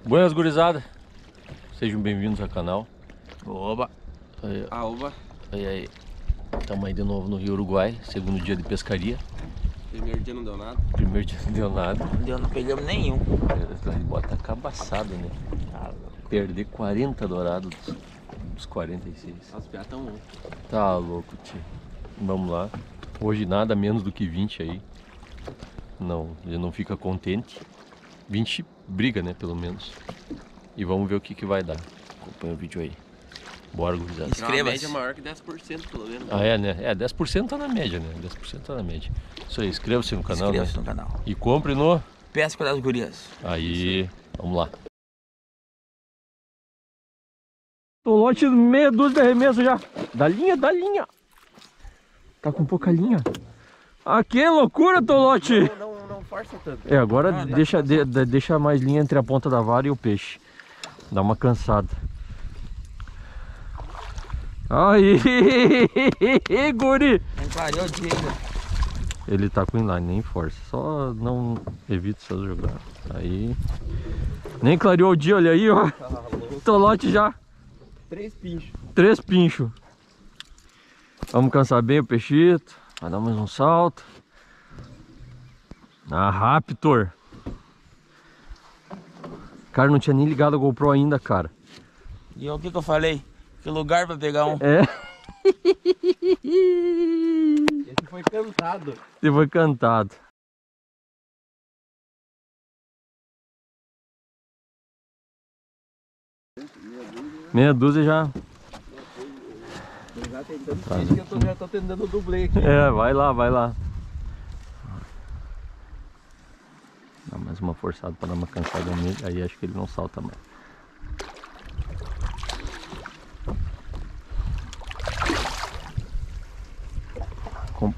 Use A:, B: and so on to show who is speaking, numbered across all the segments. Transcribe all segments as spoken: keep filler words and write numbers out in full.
A: Buenas, gurizada. Sejam bem-vindos ao canal.
B: Oba!
A: Aí,
B: Ah, oba!
A: aí, aí. Estamos aí de novo no Rio Uruguai, segundo dia de pescaria.
B: Primeiro dia não deu nada.
A: Primeiro dia não deu nada.
C: Deu, não pegamos nenhum.
A: Ele bota cabaçado, né? Perder quarenta dourados dos, dos quarenta e seis.
B: Os piá tão bom.
A: Tá louco, tio. Vamos lá. Hoje nada menos do que vinte aí. Não, ele não fica contente. vinte briga, né, pelo menos. E vamos ver o que que vai dar. Acompanha o vídeo aí. Bora, gurizada.
B: Uma
C: Inscreva-se.
B: média maior que dez por cento, pelo menos.
A: Ah, é, né? É, dez por cento tá na média, né? dez por cento tá na média. Isso aí, inscreva-se no canal,
C: Inscreva-se
A: né?
C: no canal.
A: E compre no...
C: Pesca das gurias.
A: Aí, vamos lá. Tolote meia dúzia de arremesso já. Da linha, da linha. Tá com pouca linha. Ah, que loucura, Tolote.
B: Não, não, não força tanto.
A: É, agora
C: Ah, tá.
A: deixa, de, de- deixa mais linha entre a ponta da vara e o peixe. Dá uma cansada. Aí, guri.
C: Não clareou de jeito.
A: Ele tá com inline, nem força. Só não evita essas jogadas. Aí. Nem clareou o dia, olha aí, ó. Tolote já.
B: Três pinchos.
A: Três pinchos. Vamos cansar bem o peixito. Vai dar mais um salto. Ah, Raptor. Cara, não tinha nem ligado a GoPro ainda, cara.
C: E o que que eu falei? Que lugar pra pegar um?
A: É.
B: Esse foi cantado.
A: Você foi cantado. Meia dúzia já.
B: Já tem tanto peixe que eu tô, já tô tentando dublê aqui.
A: É, vai lá, vai lá. Dá mais uma forçada para dar uma cansada nele. Aí acho que ele não salta mais. Com-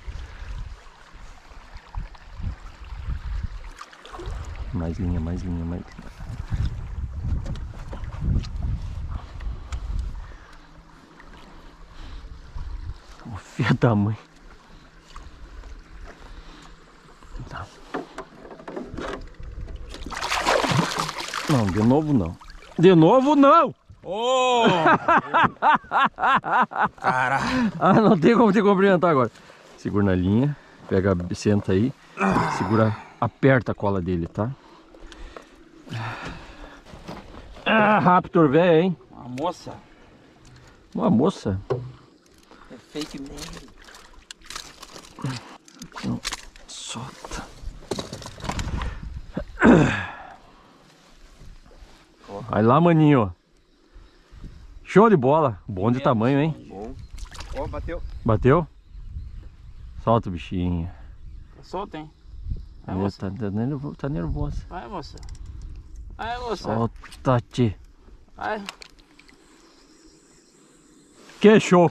A: Mais linha, mais linha, mais linha. O filho da mãe. Tá. Não, de novo não. De novo não!
C: Ô! Cara!
A: Ah, não tem como te cumprimentar agora. Segura na linha, pega, senta aí, segura, aperta a cola dele, tá? Ah, Raptor, velho, hein?
C: Uma moça.
A: Uma moça.
C: É fake mesmo.
A: Não, solta. Vai lá, maninho. Show de bola. Bom de tamanho, hein?
B: Bom. Ó, bateu.
A: Bateu? Solta o bichinho.
C: Solta, hein? Vai,
A: Ele
C: moça.
A: tá, tá nervoso, tá nervoso.
C: Vai, moça. Vai, moça.
A: Solta-te.
C: Vai.
A: Que show.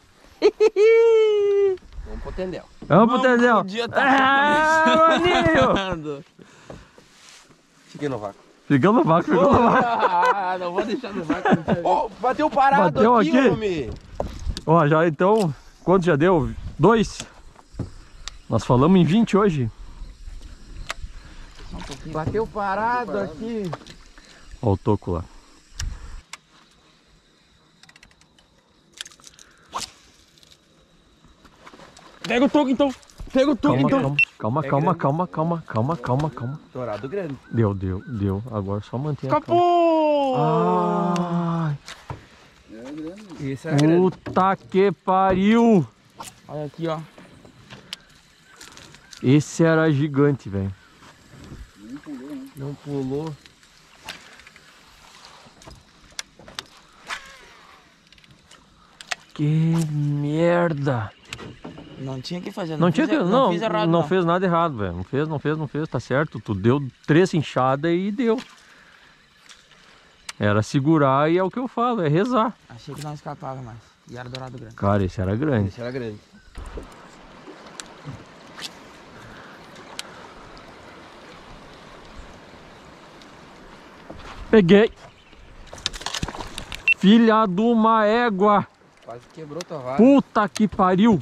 B: Vamos pro tendel.
A: Vamos pro Tendel.
C: O dia tá
A: Ah, maninho.
C: começando.
B: Fiquei no vácuo.
A: Ficou no vácuo, ficou no vácuo.
C: Ah, não vou deixar no vácuo.
B: Ó, bateu parado
A: Bateu
B: aqui,
A: aqui?
B: homem.
A: Ó, já então, quanto já deu? Dois. Nós falamos em vinte hoje.
B: Bateu parado aqui.
A: Ó o toco lá.
C: Pega o toco então. Pega o toco
A: Calma,
C: então.
A: calma, calma, calma, calma, calma, calma, calma, calma.
B: Dourado grande.
A: Deu, deu, deu. Agora só mantém a calma.
C: Escapou!
A: Ai,
B: Esse é grande.
A: puta que pariu.
C: Olha aqui, ó.
A: Esse era gigante, velho.
B: Não pulou.
A: Que merda.
C: Não tinha que fazer.
A: Não, tinha
C: fiz,
A: que, não,
C: fiz errado,
A: não
C: não.
A: fez nada errado, velho. Não fez, não fez, não fez, tá certo. Tu deu três inchadas e deu. Era segurar e é o que eu falo, é rezar.
C: Achei que não escapava mais. E era dourado grande.
A: Cara, esse era grande.
B: Esse era grande.
A: Peguei. Filha de uma égua.
B: Quase quebrou tua vara.
A: Puta que pariu.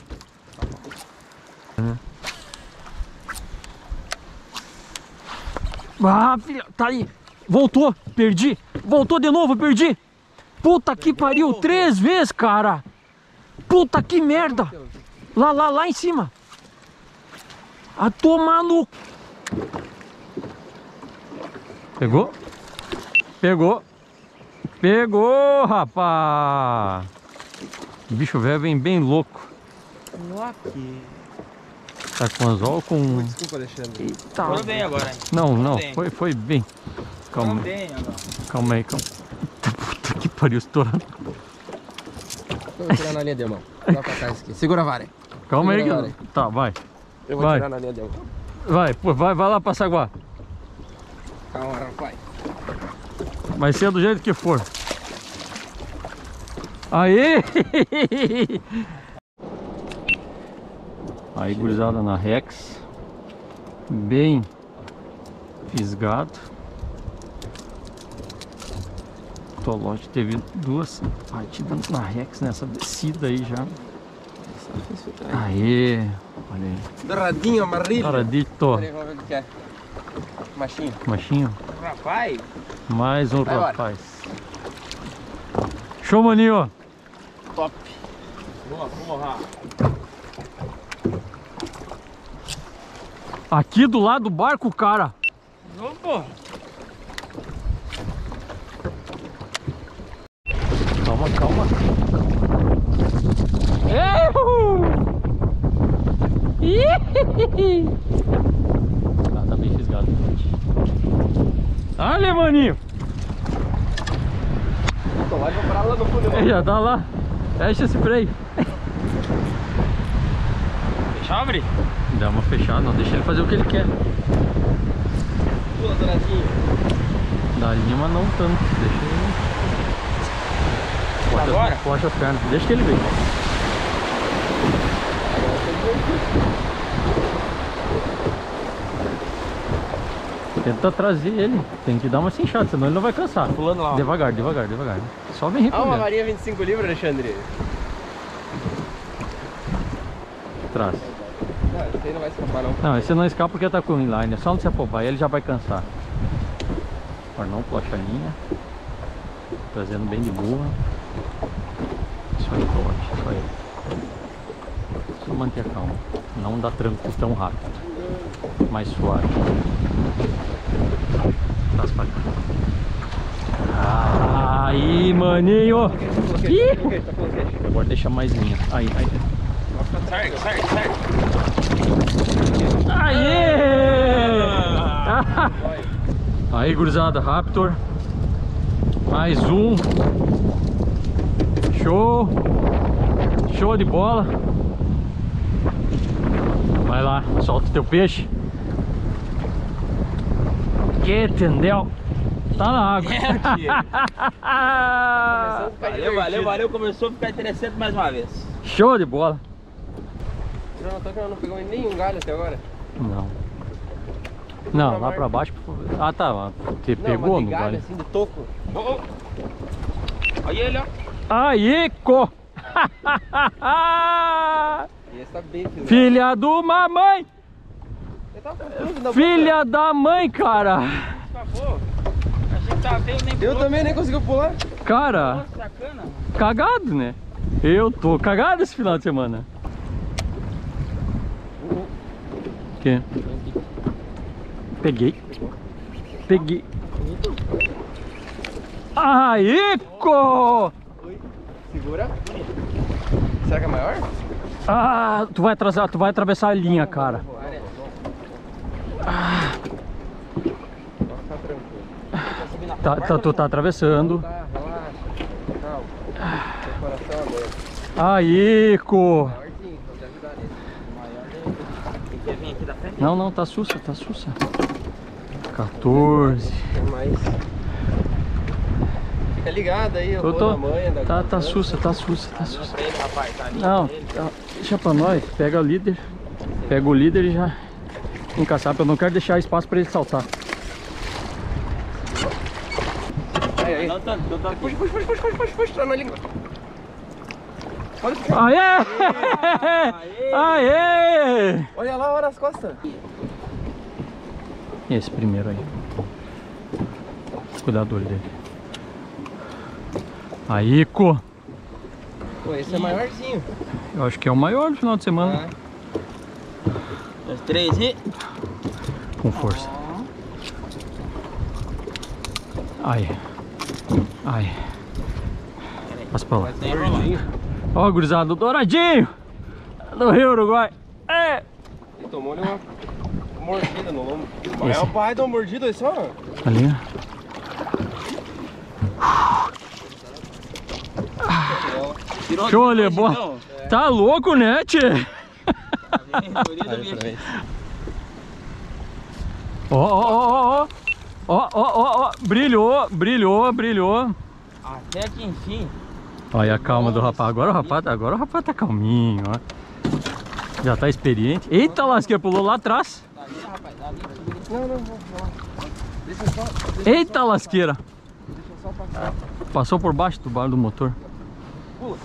A: Ah, filha, tá aí.
D: Voltou, perdi. Voltou de novo, perdi. Puta que pariu, três vezes, cara. Puta que merda. Lá, lá, lá em cima. A tomar no... Pegou? Pegou. Pegou, rapaz. O bicho velho vem bem louco.
C: Aqui.
D: Tá com anzol com...
B: Desculpa, Alexandre.
D: Eita.
C: Foram bem agora, hein?
D: Não, não,
C: bem.
D: foi, foi bem. Calma
C: Foram
D: aí,
C: bem agora.
D: calma aí, calma. Puta que pariu, estourando.
B: Eu vou tirar na linha de mão. Dá pra trás aqui. Segura a vara.
D: Calma aí,
B: Segura a
D: que...
B: vara.
D: Tá, vai.
B: Eu vou
D: Vai.
B: tirar na linha de mão.
D: Vai, pô, vai, vai lá pra Saguá.
B: Calma, rapaz.
D: Vai ser do jeito que for. Aê! Aí, gurizada na Rex. Bem fisgado. O Tolote teve duas partidas na Rex nessa descida aí já. Aê! Olha aí.
B: Douradinho, amarrilho.
D: Paradito.
B: Peraí, vamos ver o que é. Machinho.
D: Machinho.
C: Rapaz,
D: Mais um
B: Vai embora.
D: rapaz. Show, maninho.
C: top. Boa, vamos lá.
D: Aqui do lado do barco, cara.
C: Ô, pô.
D: Calma, calma. Erro! Ah, tá bem fisgado. Olha, maninho.
B: Tô lá e vou parar lá no fundo.
D: Ei, já tá lá. Fecha esse freio.
C: Deixa eu abrir.
D: Dá uma fechada, não deixa ele fazer o que ele quer.
B: Pula, douradinho.
D: Dá linha, mas não tanto. Deixa ele. Poxa,
C: Agora?
D: Poxa as pernas. Deixa que ele vem. Tenta trazer ele. Tem que dar uma cinchada, senão ele não vai cansar.
C: Pulando lá. ó.
D: Devagar, devagar, devagar. Só vem
B: Ah, uma
D: recolhendo.
B: varinha vinte e cinco libras, Alexandre.
D: Traz.
B: Não, esse aí não vai escapar, não.
D: Não, esse não escapa porque tá com inline. É só não se afobar, ele já vai cansar. Agora não, plocha a linha. Trazendo bem de boa. Isso aí, plocha, isso aí. Só manter a calma. Não dá tranco tão rápido. Mais suave. Traz pra cá. Aí, maninho! Ih! Agora deixa mais linha. Aí, aí.
C: Certo, certo, certo.
D: Aê! Aí, gurizada, Raptor. Mais um. Show. Show de bola. Vai lá, solta o teu peixe. Que entendeu? Tá na água.
C: Valeu, valeu, valeu. Começou a ficar interessante mais uma vez.
D: Show de bola.
B: Não, tô que não pegou nenhum galho até agora.
D: Não. Não, lá pra baixo. Ah, tá. Você
B: Não,
D: pegou
B: mas de
D: no
B: galho
D: galho?
B: assim, de toco.
C: Oh, oh. Olha ele, ó.
D: Aí, co!
B: E esse tá bem filmado.
D: Filha de uma mãe!
B: Ele tava com tudo na boca.
D: Filha da mãe, cara!
C: Por favor. Achei que tava feio, nem
B: Eu
C: pulou.
B: também nem consegui pular.
D: Cara,
C: Nossa, sacana.
D: cagado, né? Eu tô cagado esse final de semana. O quê? Peguei. Peguei. Aí, co!
B: Segura. Será que é maior?
D: Ah, tu vai atrasar, tu vai atravessar a linha, cara.
B: Ah. Pode ficar tranquilo.
D: Tá, tá, tu tá atravessando.
B: Tá, relaxa. Calma. Seu coração aberto.
D: Aí, co!
B: Maiorzinho, vou te ajudar nele.
C: Tem que vir aqui da frente.
D: Não, não, tá sussa, tá sussa. quatorze.
B: É mais. Fica ligado aí, eu
D: Eu
B: vou
D: tô.
B: na manha da
D: Tá, tá
B: criança.
D: sussa, tá sussa, tá sussa.
C: Pra ele, rapaz, tá ali.
D: Não,
C: pra ele.
D: tá, deixa pra nós. Pega o líder. Pega o líder e já encaçar. Eu não quero deixar espaço pra ele saltar.
B: Aí, aí.
C: Não tanto, não tanto.
B: Puxa, puxa, puxa, puxa, puxa, puxa, puxa, tá na língua. Pode puxar.
D: Aê! Aê!
B: Olha lá, olha as costas.
D: Esse primeiro aí. cuidador dele. Aí, Co.
B: Pô, esse é maiorzinho.
D: Eu acho que é o maior do final de semana.
C: Dois, três e...
D: Com força. Ai. Ai. Passa pra lá. Ó, gurizada, do douradinho do Rio Uruguai. É.
B: Ele tomou uma mordida no lombo. É
D: Esse.
B: o pai de uma mordida aí só.
D: Ali.
C: Tirou
D: Show,
C: de
D: Ale,
C: longe,
D: boa.
C: então.
D: Tá louco, né, tchê?
C: Tá vendo? Por isso eu vi aqui.
D: Ó, ó, ó, ó. Ó, ó, ó, ó. Brilhou, brilhou, brilhou.
C: Até que enfim.
D: Olha a calma do rapaz. Agora o rapaz, agora o rapaz tá calminho, ó. Já tá experiente. Eita, lasqueira, pulou lá atrás.
C: Tá ali, rapaz, tá ali.
B: Não, não, vou falar. Deixa só. Deixa
D: Eita, lasqueira.
B: deixa só passar.
D: Passou por baixo do barulho do motor.
B: Pula.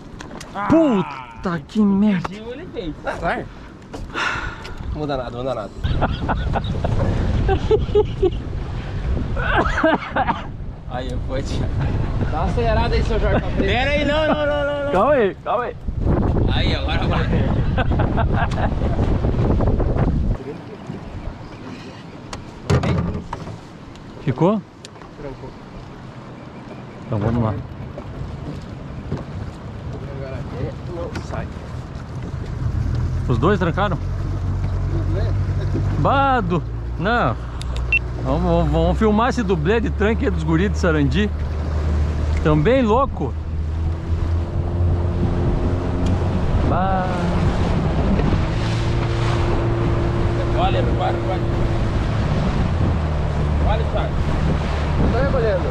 D: Puta que merda.
C: Gil ele fez.
B: Ah, vai. Não muda nada, não muda nada.
C: Aí, eu fui.
B: Dá uma acelerada aí, seu Jorge.
C: Pera aí, não, não, não, não, não.
D: Calma aí, calma aí.
C: Aí, agora vai.
D: Ficou?
B: Trancou.
D: Então vamos lá.
B: Agora não sai.
D: Os dois trancaram? Bado! Não. Vamos, vamos, vamos filmar esse dublê de tranque dos guris de Sarandi. Também louco. Bah.
C: Olha, para, para. Olha, Thiago.
B: Não tá recolhendo.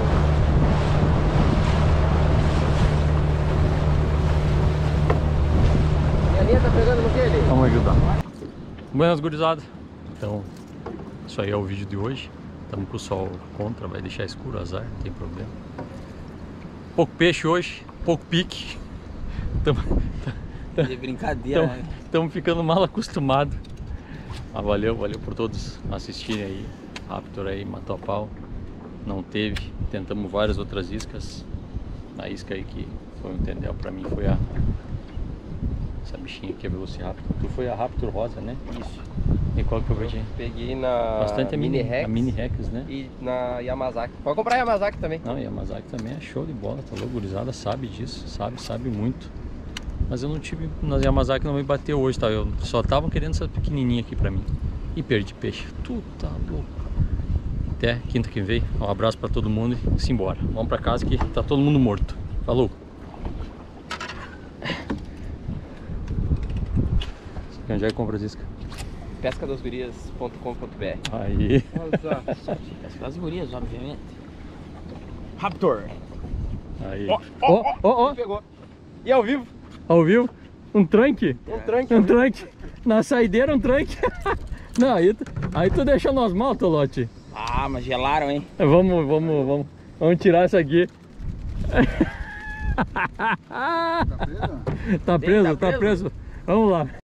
B: E a linha tá pegando no que ali?
D: Vamos ajudar. Buenas, gurizada. Então, isso aí é o vídeo de hoje. Estamos com o sol contra, vai deixar escuro, azar, não tem problema. Pouco peixe hoje, pouco pique.
C: De brincadeira, né?
D: Estamos ficando mal acostumados. Ah, valeu, valeu por todos assistirem aí. Raptor aí, matou a pau. Não teve. Tentamos várias outras iscas. A isca aí que foi um tendel pra mim foi a... Essa bichinha aqui, a Velociraptor. Tu foi a Raptor rosa, né?
B: Isso.
D: E qual que eu peguei?
B: Peguei na
D: Bastante a
B: Mini
D: mini,
B: Rex
D: a mini Rex, né?
B: e na Yamazaki. Pode comprar a Yamazaki também.
D: Não, Yamazaki também é show de bola, tá louco, gurizada sabe disso, sabe, sabe muito. Mas eu não tive, nas Yamazaki não me bateu hoje, tá? Eu só tava querendo essa pequenininha aqui pra mim. E perdi peixe, tu tá louco. Até quinta que vem, um abraço pra todo mundo e simbora. Vamos pra casa que tá todo mundo morto. Falou! Onde é que compra as iscas?
B: pesca das gurias ponto com ponto br.
D: Aí.
C: As gurias, obviamente. Raptor.
D: Aí. Ó, ó, ó, ó.
B: Pegou. E ao vivo?
D: Ao vivo? Um tranque?
B: Um tranque.
D: Um tranque. Na saideira, um tranque. Não, aí, tu- aí tu deixa nós mal, Tolote.
C: Ah, mas gelaram, hein?
D: Vamos, vamos, vamos. Vamos tirar essa aqui. Tá preso? Tá preso, tá preso. Vamos lá.